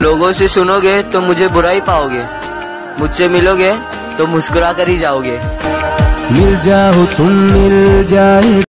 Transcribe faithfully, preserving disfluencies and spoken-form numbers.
लोगों से सुनोगे तो मुझे बुरा ही पाओगे, मुझसे मिलोगे तो मुस्कुरा कर ही जाओगे। मिल जाओ तुम मिल जाए